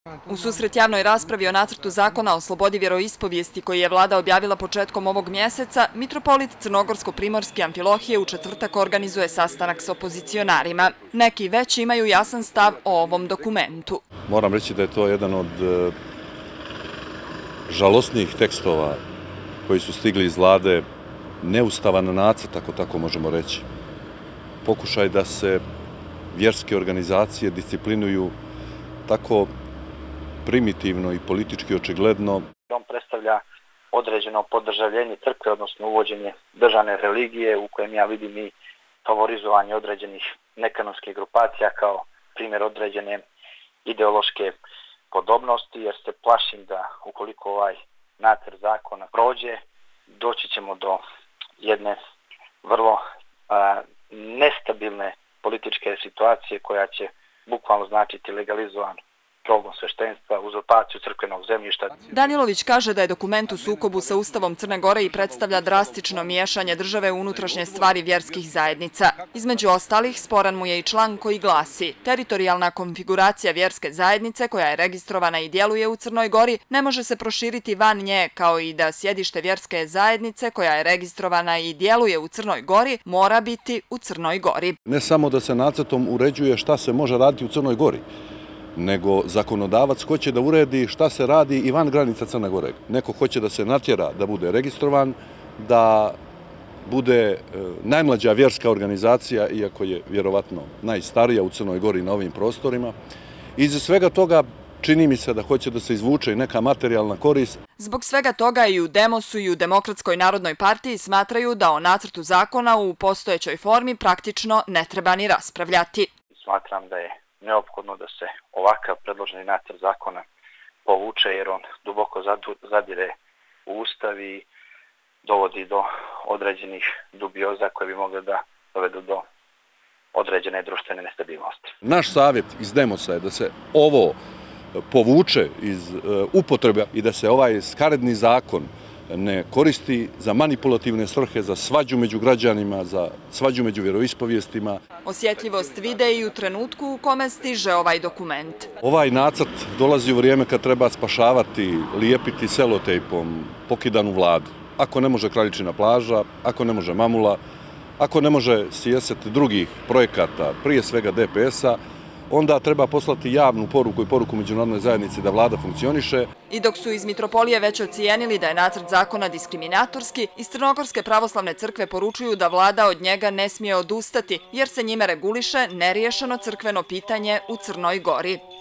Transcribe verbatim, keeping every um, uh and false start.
U susret javnoj raspravi o nacrtu zakona o slobodi vjeroispovijesti koji je vlada objavila početkom ovog mjeseca, mitropolit Crnogorsko-primorski Amfilohije u četvrtak organizuje sastanak s opozicionarima. Neki već imaju jasan stav o ovom dokumentu. Moram reći da je to jedan od žalosnijih tekstova koji su stigli iz vlade, neustavan nacrt, ako tako možemo reći. Pokušaj da se vjerske organizacije disciplinuju tako primitivno i politički očigledno. On predstavlja određeno podržavljenje crkve, odnosno uvođenje državne religije u kojem ja vidim i favorizovanje određenih nekanonskih grupacija kao primjer određene ideološke podobnosti, jer se plašim da ukoliko ovaj nacrt zakona prođe, doći ćemo do jedne vrlo a, nestabilne političke situacije koja će bukvalno značiti legalizovan progon sveštenstva, uzurpaciju crkvenog zemljišta. Danilović kaže da je dokument u sukobu sa Ustavom Crne Gore i predstavlja drastično miješanje države u unutrašnje stvari vjerskih zajednica. Između ostalih, sporan mu je i član koji glasi: teritorijalna konfiguracija vjerske zajednice koja je registrovana i djeluje u Crnoj Gori ne može se proširiti van nje, kao i da sjedište vjerske zajednice koja je registrovana i djeluje u Crnoj Gori mora biti u Crnoj Gori. Ne samo da se nacrtom uređuje šta se može raditi u Crnoj Gori, nego zakonodavac hoće da uredi šta se radi i van granica Crne Gore. Neko hoće da se natjera da bude registrovan, da bude najmlađa vjerska organizacija, iako je vjerovatno najstarija u Crnoj Gori na ovim prostorima. Iz svega toga čini mi se da hoće da se izvuče i neka materijalna korist. Zbog svega toga i u Demosu i u Demokratskoj narodnoj partiji smatraju da o nacrtu zakona u postojećoj formi praktično ne treba ni raspravljati. Smatram da je neophodno da se ovakav predloženi nacrt zakona povuče, jer on duboko zadire u Ustav i dovodi do određenih dubioza koje bi mogle da dovedu do određene društvene nestabilnosti. Naš savjet iz Demosa je da se ovo povuče iz upotrebe i da se ovaj skaredni zakon ne koristi za manipulativne svrhe, za svađu među građanima, za svađu među vjeroispovijestima. Osjetljivost vide i u trenutku u kome stiže ovaj dokument. Ovaj nacrt dolazi u vrijeme kad treba spašavati, lijepiti selotejpom pokidanu vladu. Ako ne može Kraljičina plaža, ako ne može Mamula, ako ne može sijeset drugih projekata, prije svega D P S-a, onda treba poslati javnu poruku i poruku međunarodnoj zajednici da vlada funkcioniše. I dok su iz mitropolije već ocijenili da je nacrt zakona diskriminatorski, iz Crnogorske pravoslavne crkve poručuju da vlada od njega ne smije odustati, jer se njime reguliše neriješeno crkveno pitanje u Crnoj Gori.